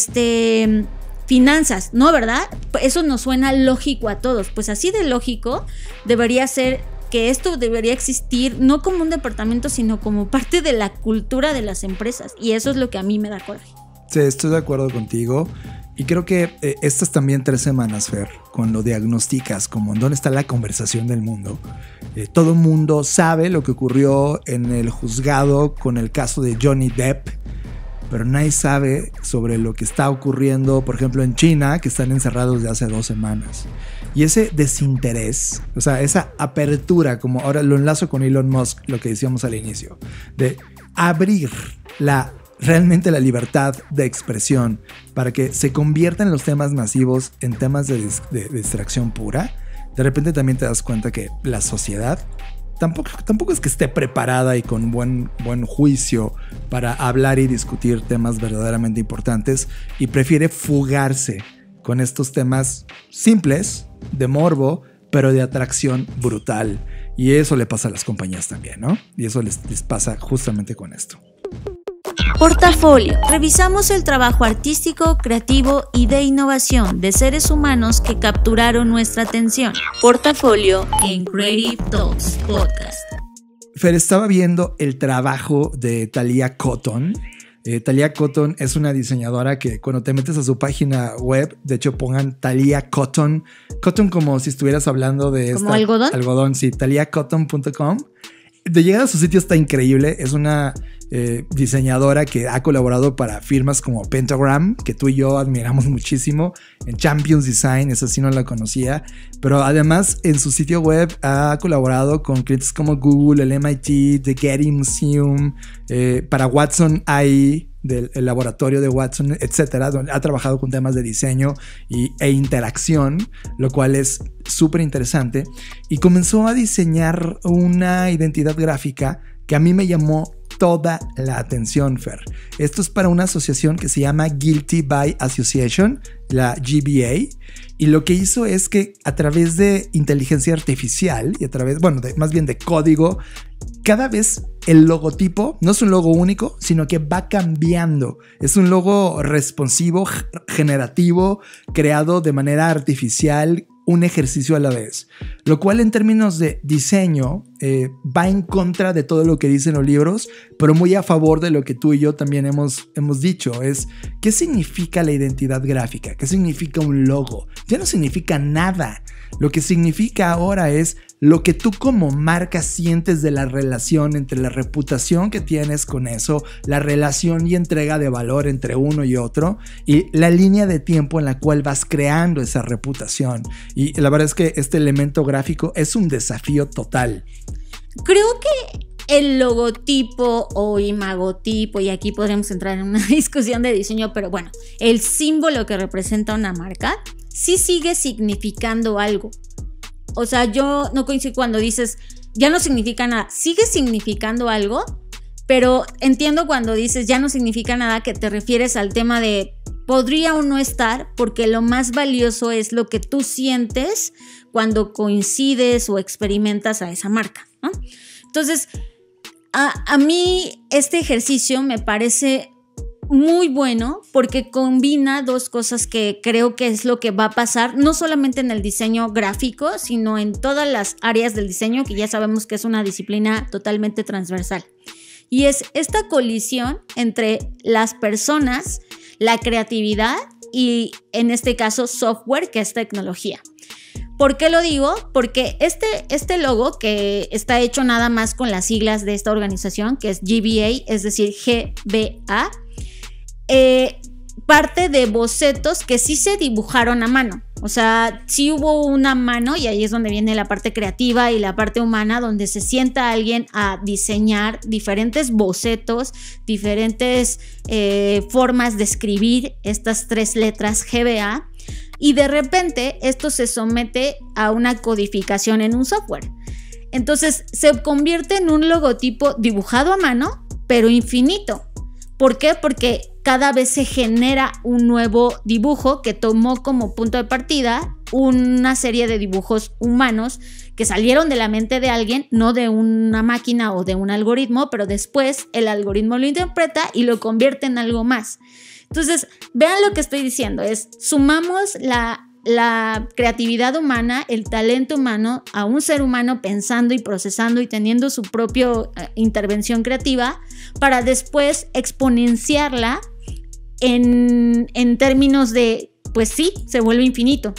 este, finanzas, ¿no? ¿Verdad? Eso nos suena lógico a todos. Pues así de lógico debería ser que esto debería existir no como un departamento, sino como parte de la cultura de las empresas, y eso es lo que a mí me da coraje. Sí, estoy de acuerdo contigo. Y creo que eh, estas también tres semanas, Fer, con lo diagnosticas como en dónde está la conversación del mundo. Eh, todo el mundo sabe lo que ocurrió en el juzgado con el caso de Johnny Depp, pero nadie sabe sobre lo que está ocurriendo, por ejemplo, en China, que están encerrados desde hace dos semanas. Y ese desinterés, o sea, esa apertura, como ahora lo enlazo con Elon Musk, lo que decíamos al inicio, de abrir la realmente la libertad de expresión para que se conviertan los temas masivos en temas de, dis- de, de distracción pura, de repente también te das cuenta que la sociedad tampoco, tampoco es que esté preparada y con buen, buen juicio para hablar y discutir temas verdaderamente importantes, y prefiere fugarse con estos temas simples, de morbo, pero de atracción brutal. Y eso le pasa a las compañías también, ¿no? Y eso les, les pasa justamente con esto. Portafolio. Revisamos el trabajo artístico, creativo y de innovación de seres humanos que capturaron nuestra atención. Portafolio en Creative Talks Podcast. Fer, estaba viendo el trabajo de Thalia Cotton. Eh, Thalia Cotton es una diseñadora que cuando te metes a su página web, de hecho pongan Thalia Cotton, Cotton como si estuvieras hablando de ¿Como esta, algodón? Algodón, sí, thalia cotton punto com. De llegar a su sitio está increíble. Es una eh, diseñadora que ha colaborado para firmas como Pentagram, que tú y yo admiramos muchísimo, en Champions Design, esa sí no la conocía, pero además en su sitio web ha colaborado con clientes como Google, el M I T, The Getty Museum, eh, para Watson A I, del el laboratorio de Watson, etcétera, donde ha trabajado con temas de diseño y, e interacción, lo cual es súper interesante, y comenzó a diseñar una identidad gráfica que a mí me llamó toda la atención, Fer. Esto es para una asociación que se llama Guilty by Association, la G B A, y lo que hizo es que a través de inteligencia artificial y a través, bueno, de, más bien de código, cada vez el logotipo no es un logo único, sino que va cambiando. Es un logo responsivo, generativo, creado de manera artificial, un ejercicio a la vez, lo cual en términos de diseño eh, va en contra de todo lo que dicen los libros, pero muy a favor de lo que tú y yo también hemos, hemos dicho. Es, ¿qué significa la identidad gráfica? ¿Qué significa un logo? Ya no significa nada. Lo que significa ahora es lo que tú como marca sientes de la relación entre la reputación que tienes con eso, la relación y entrega de valor entre uno y otro, y la línea de tiempo en la cual vas creando esa reputación. Y la verdad es que este elemento gráfico es un desafío total. Creo que el logotipo o imagotipo, y aquí podríamos entrar en una discusión de diseño, pero bueno, el símbolo que representa una marca sí sigue significando algo. O sea, yo no coincido cuando dices ya no significa nada, sigue significando algo, pero entiendo cuando dices ya no significa nada, que te refieres al tema de podría o no estar, porque lo más valioso es lo que tú sientes cuando coincides o experimentas a esa marca, ¿no? Entonces, a, a mí este ejercicio me parece muy bueno porque combina dos cosas que creo que es lo que va a pasar, no solamente en el diseño gráfico, sino en todas las áreas del diseño, que ya sabemos que es una disciplina totalmente transversal. Y es esta colisión entre las personas, la creatividad y, en este caso, software, que es tecnología. ¿Por qué lo digo? Porque este, este logo, que está hecho nada más con las siglas de esta organización, que es G B A, es decir, G B A, eh, parte de bocetos que sí se dibujaron a mano. O sea, sí hubo una mano, y ahí es donde viene la parte creativa y la parte humana, donde se sienta alguien a diseñar diferentes bocetos, diferentes eh, formas de escribir estas tres letras G B A. Y de repente esto se somete a una codificación en un software. Entonces se convierte en un logotipo dibujado a mano, pero infinito. ¿Por qué? Porque cada vez se genera un nuevo dibujo que tomó como punto de partida una serie de dibujos humanos que salieron de la mente de alguien, no de una máquina o de un algoritmo, pero después el algoritmo lo interpreta y lo convierte en algo más. Entonces, vean lo que estoy diciendo, es sumamos la, la creatividad humana, el talento humano a un ser humano pensando y procesando y teniendo su propia uh, intervención creativa para después exponenciarla en, en términos de, pues sí, se vuelve infinito.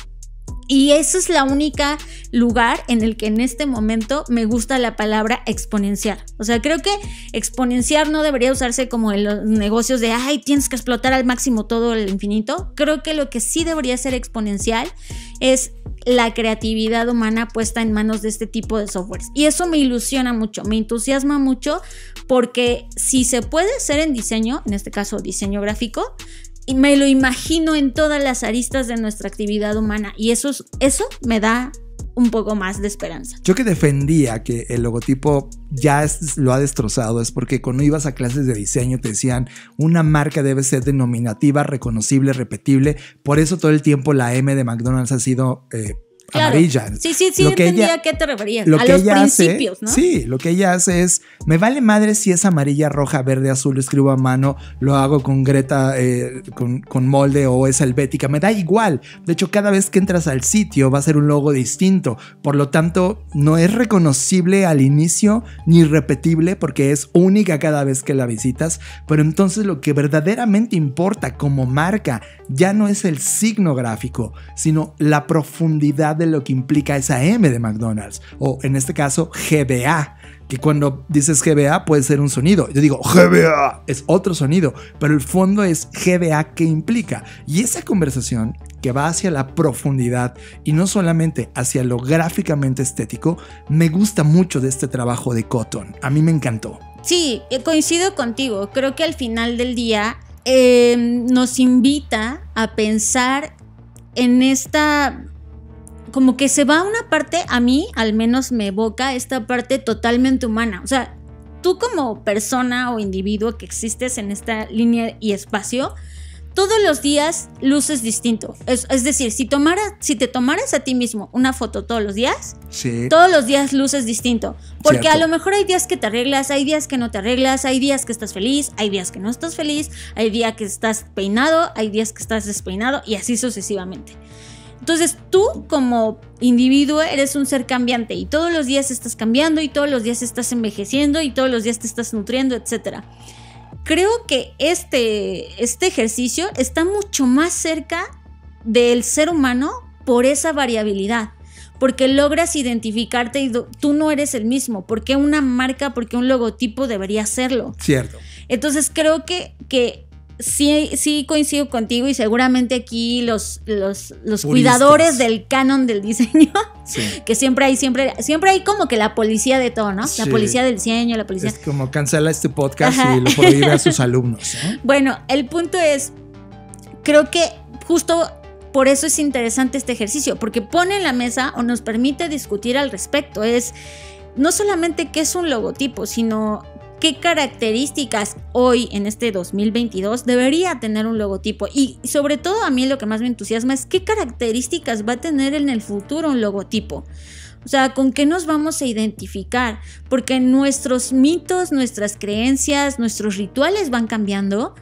Y ese es la única lugar en el que en este momento me gusta la palabra exponenciar. O sea, creo que exponenciar no debería usarse como en los negocios de, ay, tienes que explotar al máximo todo el infinito. Creo que lo que sí debería ser exponencial es la creatividad humana puesta en manos de este tipo de softwares. Y eso me ilusiona mucho, me entusiasma mucho, porque si se puede hacer en diseño, en este caso diseño gráfico, y me lo imagino en todas las aristas de nuestra actividad humana, y eso, eso me da un poco más de esperanza. Yo que defendía que el logotipo ya es, lo ha destrozado, es porque cuando ibas a clases de diseño te decían una marca debe ser denominativa, reconocible, repetible. Por eso todo el tiempo la M de McDonald's ha sido eh, claro. amarilla. Sí, sí, sí, lo entendía ella, a qué te referías. Lo a que los ella principios, hace, ¿no? Sí, lo que ella hace es, me vale madre si es amarilla, roja, verde, azul, lo escribo a mano, lo hago con Greta, eh, con, con molde o es helvética, me da igual. De hecho, cada vez que entras al sitio va a ser un logo distinto. Por lo tanto, no es reconocible al inicio ni repetible porque es única cada vez que la visitas. Pero entonces lo que verdaderamente importa como marca ya no es el signo gráfico, sino la profundidad de lo que implica esa M de McDonald's, o en este caso G B A, que cuando dices G B A puede ser un sonido. Yo digo G B A, es otro sonido, pero el fondo es G B A, que implica. Y esa conversación que va hacia la profundidad y no solamente hacia lo gráficamente estético, me gusta mucho de este trabajo de Cotton. A mí me encantó. Sí, coincido contigo. Creo que al final del día eh, nos invita a pensar en esta... como que se va a una parte, a mí al menos me evoca esta parte totalmente humana. O sea, tú como persona o individuo que existes en esta línea y espacio, todos los días luces distinto. Es, es decir, si, tomara, si te tomaras a ti mismo una foto todos los días, sí. todos los días luces distinto. Porque Cierto. A lo mejor hay días que te arreglas, hay días que no te arreglas, hay días que estás feliz, hay días que no estás feliz, hay días que estás peinado, hay días que estás despeinado y así sucesivamente. Entonces tú como individuo eres un ser cambiante y todos los días estás cambiando y todos los días estás envejeciendo y todos los días te estás nutriendo, etcétera. Creo que este, este ejercicio está mucho más cerca del ser humano por esa variabilidad, porque logras identificarte y do, tú no eres el mismo. ¿Por qué una marca, por qué un logotipo debería serlo? Cierto. Entonces creo que... que Sí, sí coincido contigo y seguramente aquí los, los, los cuidadores del canon del diseño, sí. que siempre hay, siempre, siempre hay como que la policía de todo, ¿no? Sí. La policía del diseño, la policía... Es como cancela este podcast Ajá. y lo prohíbe a sus alumnos, ¿eh? Bueno, el punto es, creo que justo por eso es interesante este ejercicio, porque pone en la mesa o nos permite discutir al respecto. Es no solamente qué es un logotipo, sino... qué características hoy en este dos mil veintidós debería tener un logotipo, y sobre todo a mí lo que más me entusiasma es qué características va a tener en el futuro un logotipo. O sea, ¿con qué nos vamos a identificar? Porque nuestros mitos, nuestras creencias, nuestros rituales van cambiando,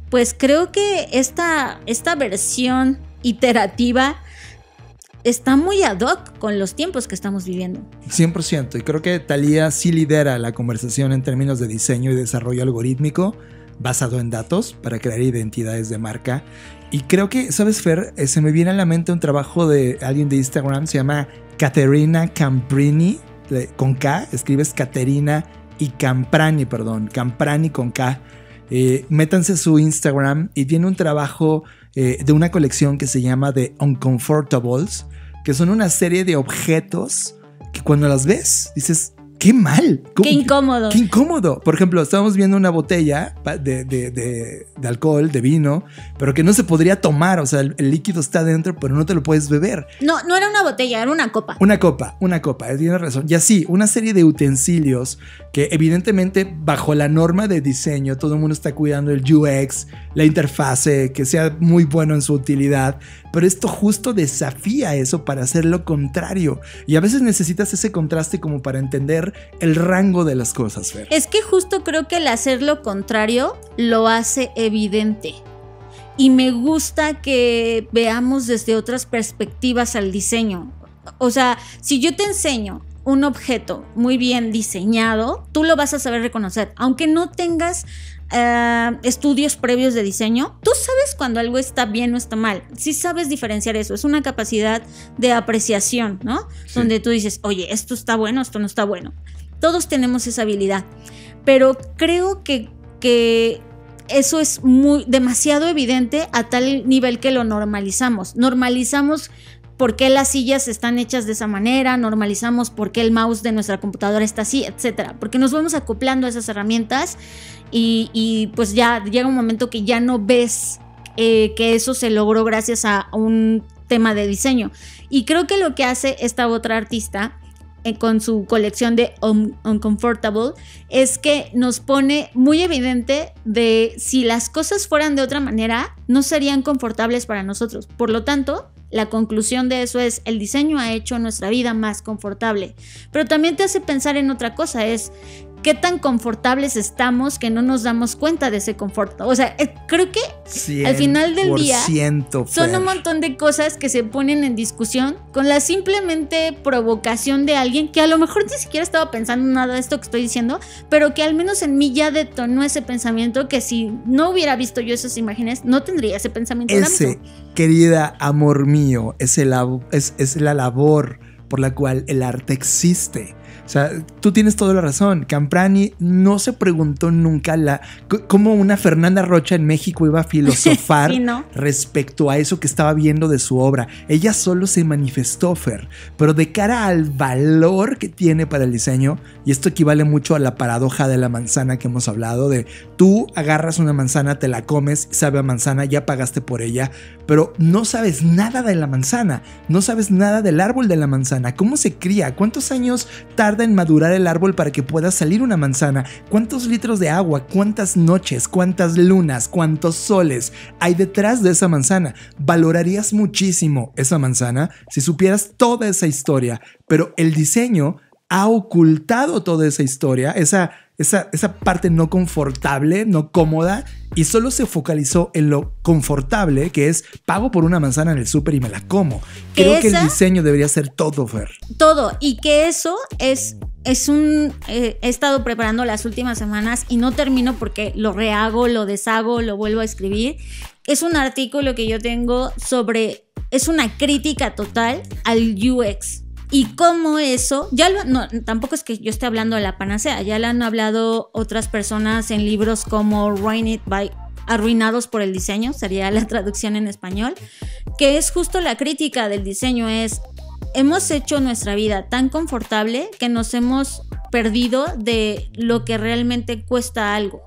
pues creo que esta, esta versión iterativa está muy ad hoc con los tiempos que estamos viviendo. cien por ciento. Y creo que Thalía sí lidera la conversación en términos de diseño y desarrollo algorítmico basado en datos para crear identidades de marca. Y creo que, ¿sabes, Fer? Eh, se me viene a la mente un trabajo de alguien de Instagram, se llama Caterina Camprini, con K, escribes Caterina y Camprani, perdón, Camprani con K. Eh, métanse a su Instagram y tiene un trabajo eh, de una colección que se llama The Uncomfortables, que son una serie de objetos que cuando las ves dices, ¡qué mal! ¡Qué incómodo! ¡Qué incómodo! Por ejemplo, estábamos viendo una botella de, de, de, de alcohol, de vino, pero que no se podría tomar. O sea, el, el líquido está dentro, pero no te lo puedes beber. No, no era una botella, era una copa. Una copa, una copa, tienes razón. Y así, una serie de utensilios que evidentemente bajo la norma de diseño todo el mundo está cuidando el U X, la interfase, que sea muy bueno en su utilidad. Pero esto justo desafía eso para hacer lo contrario. Y a veces necesitas ese contraste como para entender el rango de las cosas, Fer. Es que justo creo que el hacer lo contrario lo hace evidente. Y me gusta que veamos desde otras perspectivas al diseño. O sea, si yo te enseño un objeto muy bien diseñado, tú lo vas a saber reconocer. Aunque no tengas uh, estudios previos de diseño, tú sabes cuando algo está bien o está mal. Sí sabes diferenciar eso. Es una capacidad de apreciación, ¿no? Sí. Donde tú dices, oye, esto está bueno, esto no está bueno. Todos tenemos esa habilidad. Pero creo que, que eso es muy, demasiado evidente a tal nivel que lo normalizamos. Normalizamos por qué las sillas están hechas de esa manera, normalizamos por qué el mouse de nuestra computadora está así, etcétera. Porque nos vamos acoplando a esas herramientas y, y pues ya llega un momento que ya no ves eh, que eso se logró gracias a un tema de diseño. Y creo que lo que hace esta otra artista eh, con su colección de un, Uncomfortable es que nos pone muy evidente de si las cosas fueran de otra manera, no serían confortables para nosotros. Por lo tanto, la conclusión de eso es, el diseño ha hecho nuestra vida más confortable. Pero también te hace pensar en otra cosa, es qué tan confortables estamos que no nos damos cuenta de ese confort. O sea, eh, creo que al final del día son un montón de cosas que se ponen en discusión con la simplemente provocación de alguien que a lo mejor ni siquiera estaba pensando nada de esto que estoy diciendo, pero que al menos en mí ya detonó ese pensamiento que si no hubiera visto yo esas imágenes, no tendría ese pensamiento. Ese, querida amor mío, es, el, es, es la labor por la cual el arte existe. O sea, tú tienes toda la razón. Camprani no se preguntó nunca la, cómo una Fernanda Rocha en México iba a filosofar sí, ¿no? respecto a eso que estaba viendo de su obra. Ella solo se manifestó, Fer, pero de cara al valor que tiene para el diseño, y esto equivale mucho a la paradoja de la manzana que hemos hablado, de tú agarras una manzana, te la comes, sabe a manzana, ya pagaste por ella, pero no sabes nada de la manzana, no sabes nada del árbol de la manzana, cómo se cría, cuántos años tarda en madurar el árbol para que pueda salir una manzana, cuántos litros de agua, cuántas noches, cuántas lunas, cuántos soles hay detrás de esa manzana. Valorarías muchísimo esa manzana si supieras toda esa historia, pero el diseño ha ocultado toda esa historia, esa, esa, esa parte no confortable, no cómoda, y solo se focalizó en lo confortable, que es pago por una manzana en el súper y me la como. Creo esa, que el diseño debería ser todo, Fer. Todo, y que eso es, es un... Eh, he estado preparando las últimas semanas y no termino porque lo rehago, lo deshago, lo vuelvo a escribir. Es un artículo que yo tengo sobre... Es una crítica total al U X. Y cómo eso, ya lo, no, tampoco es que yo esté hablando de la panacea, ya lo han hablado otras personas en libros como Ruined by, Arruinados por el diseño, sería la traducción en español, que es justo la crítica del diseño, es hemos hecho nuestra vida tan confortable que nos hemos perdido de lo que realmente cuesta algo.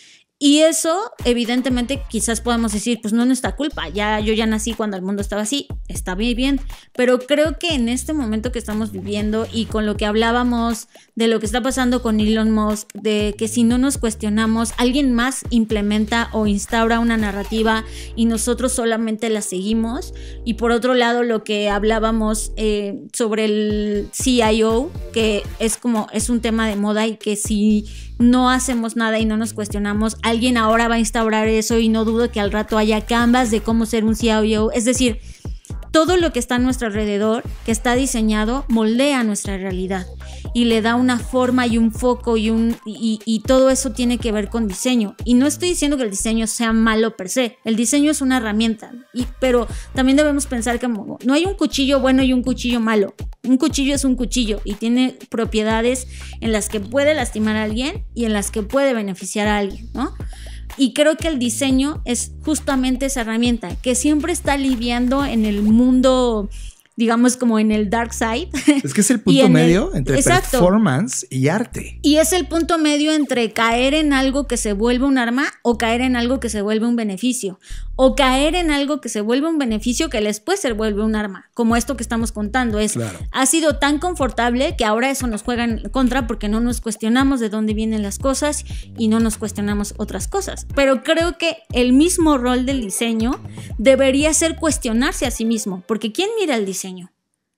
Y eso, evidentemente, quizás podemos decir, pues no es nuestra culpa, ya, yo ya nací cuando el mundo estaba así, está muy bien, pero creo que en este momento que estamos viviendo y con lo que hablábamos de lo que está pasando con Elon Musk, de que si no nos cuestionamos, alguien más implementa o instaura una narrativa y nosotros solamente la seguimos. Y por otro lado, lo que hablábamos eh, sobre el C I O, que es como, es un tema de moda y que si no hacemos nada y no nos cuestionamos, alguien ahora va a instaurar eso y no dudo que al rato haya canvas de cómo ser un C E O. Es decir, todo lo que está a nuestro alrededor, que está diseñado, moldea nuestra realidad y le da una forma y un foco y, un, y, y todo eso tiene que ver con diseño. Y no estoy diciendo que el diseño sea malo per se, el diseño es una herramienta, y, pero también debemos pensar que no hay un cuchillo bueno y un cuchillo malo. Un cuchillo es un cuchillo y tiene propiedades en las que puede lastimar a alguien y en las que puede beneficiar a alguien, ¿no? Y creo que el diseño es justamente esa herramienta que siempre está lidiando en el mundo, digamos, como en el dark side. Es que es el punto medio el, entre exacto. performance y arte. Y es el punto medio entre caer en algo que se vuelve un arma o caer en algo que se vuelve un beneficio. O caer en algo que se vuelve un beneficio que después se vuelve un arma. Como esto que estamos contando. Es, claro. Ha sido tan confortable que ahora eso nos juega en contra porque no nos cuestionamos de dónde vienen las cosas y no nos cuestionamos otras cosas. Pero creo que el mismo rol del diseño debería ser cuestionarse a sí mismo. Porque ¿quién mira el diseño?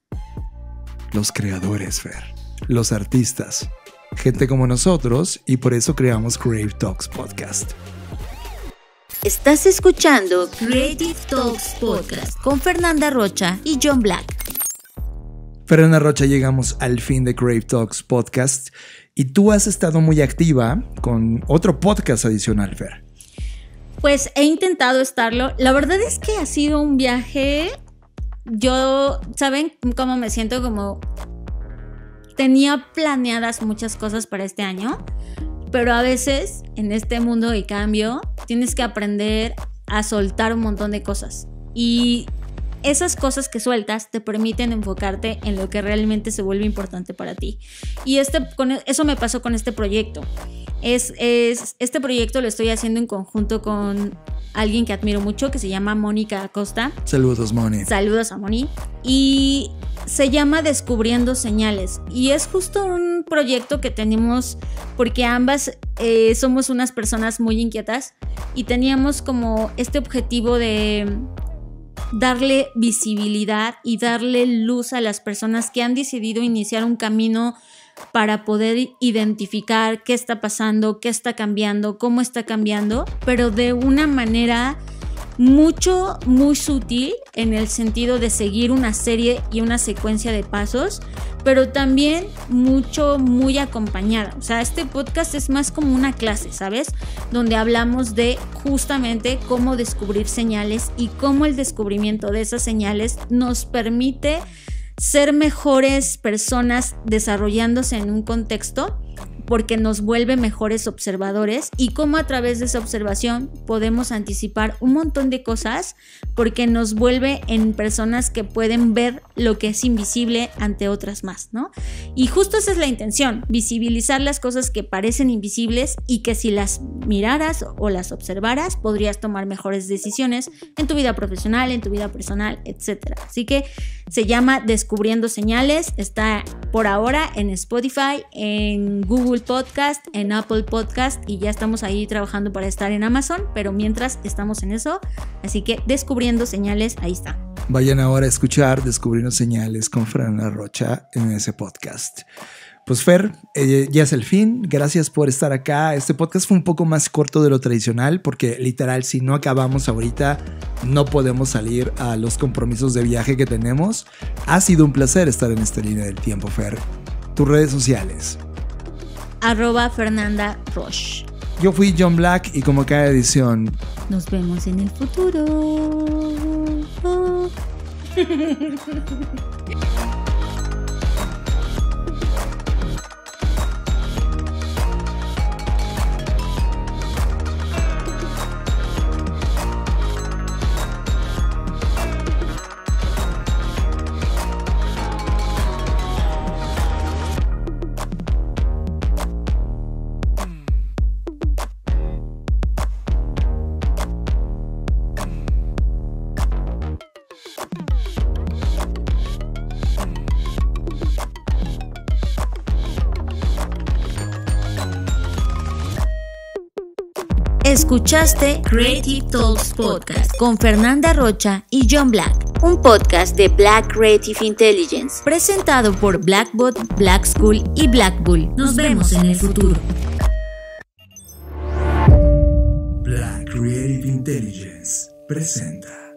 Los creadores, Fer. Los artistas. Gente como nosotros, y por eso creamos Creative Talks Podcast. Estás escuchando Creative Talks Podcast con Fernanda Rocha y John Black. Fernanda Rocha, llegamos al fin de Creative Talks Podcast y tú has estado muy activa con otro podcast adicional, Fer. Pues he intentado estarlo. La verdad es que ha sido un viaje. Yo, ¿saben cómo me siento? Como tenía planeadas muchas cosas para este año, pero a veces en este mundo de cambio tienes que aprender a soltar un montón de cosas y esas cosas que sueltas te permiten enfocarte en lo que realmente se vuelve importante para ti. Y este, con eso me pasó con este proyecto. Es, es, este proyecto lo estoy haciendo en conjunto con alguien que admiro mucho, que se llama Mónica Acosta. Saludos, Moni. Saludos a Moni. Y se llama Descubriendo Señales. Y es justo un proyecto que tenemos porque ambas eh, somos unas personas muy inquietas y teníamos como este objetivo de darle visibilidad y darle luz a las personas que han decidido iniciar un camino para poder identificar qué está pasando, qué está cambiando, cómo está cambiando, pero de una manera mucho, muy sutil en el sentido de seguir una serie y una secuencia de pasos, pero también mucho, muy acompañada. O sea, este podcast es más como una clase, ¿sabes? Donde hablamos de justamente cómo descubrir señales y cómo el descubrimiento de esas señales nos permite ser mejores personas desarrollándose en un contexto, porque nos vuelve mejores observadores y cómo a través de esa observación podemos anticipar un montón de cosas porque nos vuelve en personas que pueden ver lo que es invisible ante otras más, ¿no? Y justo esa es la intención, visibilizar las cosas que parecen invisibles y que si las miraras o las observaras podrías tomar mejores decisiones en tu vida profesional, en tu vida personal, etcétera. Así que se llama Descubriendo Señales, está por ahora en Spotify, en Google Podcast, en Apple Podcast y ya estamos ahí trabajando para estar en Amazon, pero mientras estamos en eso, así que Descubriendo Señales, ahí está. Vayan ahora a escuchar Descubriendo Señales con Fernanda Rocha en ese podcast. Pues Fer, eh, ya es el fin, gracias por estar acá. Este podcast fue un poco más corto de lo tradicional porque literal si no acabamos ahorita no podemos salir a los compromisos de viaje que tenemos. Ha sido un placer estar en esta línea del tiempo, Fer. Tus redes sociales. Arroba Fernanda Roche. Yo fui John Black y como cada edición nos vemos en el futuro. Oh. Escuchaste Creative Talks Podcast con Fernanda Rocha y John Black, un podcast de Black Creative Intelligence, presentado por Blackbot, Black School y Black Bull. Nos vemos en el futuro. Intelligence presenta.